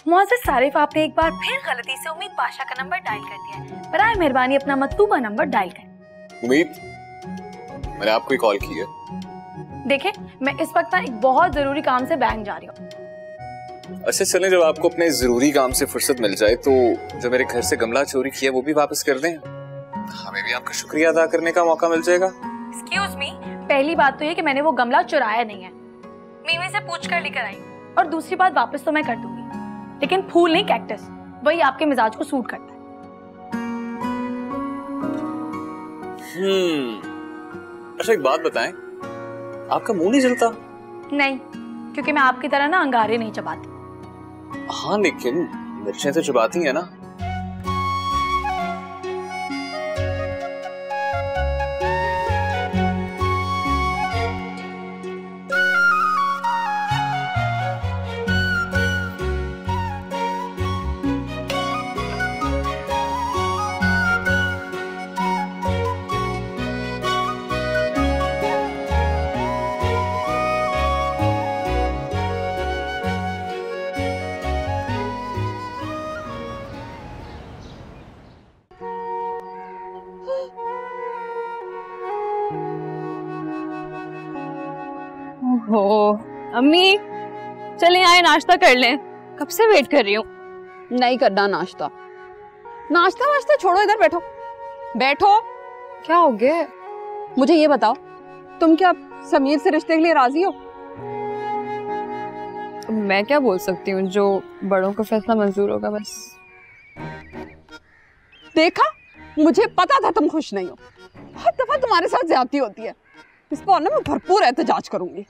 मोअज़्ज़ज़ सारिफ, आपने एक बार फिर गलती से उम्मीद पाशा का नंबर डायल कर दिया है। बराए मेहरबानी अपना मतलूबा नंबर डायल करें। उम्मीद, मैंने आपको ही कॉल की है। देखें, मैं इस वक्त ना एक बहुत जरूरी काम से बैंक जा रही हूँ। अच्छा चलें, जब आपको अपने जरूरी काम से फुर्सत मिल जाए तो जो मेरे घर से गमला चोरी किया वो भी वापस कर दें। हमें भी आपका शुक्रिया अदा करने का मौका मिल जाएगा। एक्सक्यूज मी, पहली बात तो ये कि मैंने वो गमला चुराया नहीं है, मीमी से पूछ कर लेकर आई। और दूसरी बात, वापस तो मैं कर दूंगी, लेकिन फूल नहीं, कैक्टस, वही आपके मिजाज को सूट करता है। अच्छा एक बात बताएं, आपका मुंह नहीं जलता? नहीं, क्योंकि मैं आपकी तरह ना अंगारे नहीं चबाती। हाँ लेकिन मिर्चें तो चबाती है ना। ओहो अम्मी, चलें आए नाश्ता कर लें, कब से वेट कर रही हूँ। नहीं करना नाश्ता, नाश्ता वाश्ता छोड़ो, इधर बैठो बैठो। क्या हो गया? मुझे ये बताओ, तुम क्या समीर से रिश्ते के लिए राजी हो? मैं क्या बोल सकती हूँ, जो बड़ों को फैसला मंजूर होगा बस। देखा, मुझे पता था तुम खुश नहीं हो। हर दफा तुम्हारे साथ ज्यादती होती है। इस पर ना मैं भरपूर एहतजाज करूंगी।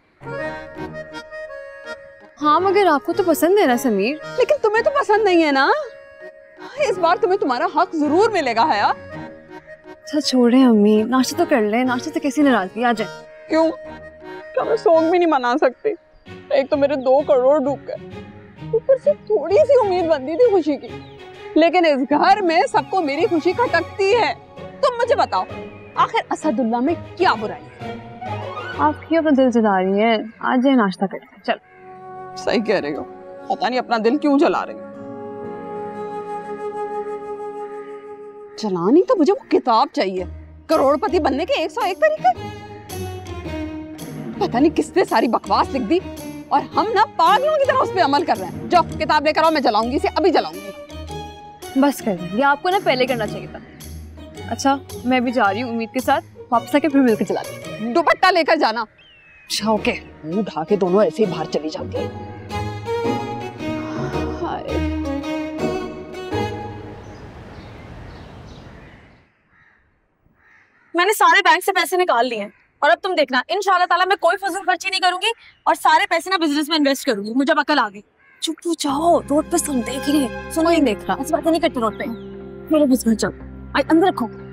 हाँ मगर आपको तो पसंद है ना समीर। लेकिन तुम्हें तो पसंद नहीं है ना। इस बार तुम्हें तुम्हारा हक जरूर मिलेगा हया। अच्छा छोड़े अम्मी, नाश्ता तो कर ले, नाश्ते से कैसी नाराजगी आ जाए। क्यों? क्या मैं शौक भी नहीं मना सकती? एक तो मेरे 2 करोड़ डूब गए, ऊपर से थोड़ी सी उम्मीद बनती थी खुशी की। लेकिन इस घर में सबको मेरी खुशी खटकती है। तुम मुझे बताओ, आखिर असदुल्ला में क्या बुराई है? आप क्यों अपना दिल जला रही हैं? आज ये नाश्ता करते चल। सही कह रही हो, पता नहीं अपना दिल क्यों जला रही हो। जलानी तो मुझे वो किताब चाहिए, करोड़पति बनने के 101 तरीके। पता नहीं किसने सारी बकवास लिख दी और हम ना पागलों की तरह उस पे अमल कर रहे हैं। जाओ किताब लेकर आओ, मैं जलाऊंगी इसे, अभी जलाऊंगी। बस कर दे, ये आपको ना पहले करना चाहिए था। अच्छा मैं भी जा रही हूँ उम्मीद के साथ, वापस आके फिर मिलकर चलाती। दुपट्टा लेकर जाना। अच्छा ओके। मुंह ढा के दोनों ऐसे ही बाहर चली जाती है। मैंने सारे बैंक से पैसे निकाल लिए हैं और अब तुम देखना, इंशाल्लाह ताला मैं कोई फजूल खर्ची नहीं करूंगी और सारे पैसे ना बिजनेस में इन्वेस्ट करूंगी। मुझे अकल आ गई। चुप हो जाओ, रोड पे सुन देख रहे हैं, सुनो नहीं देख रहा, ऐसी बातें नहीं करती रोड पे। मेरे बिजनेस चल, अंदर रखो।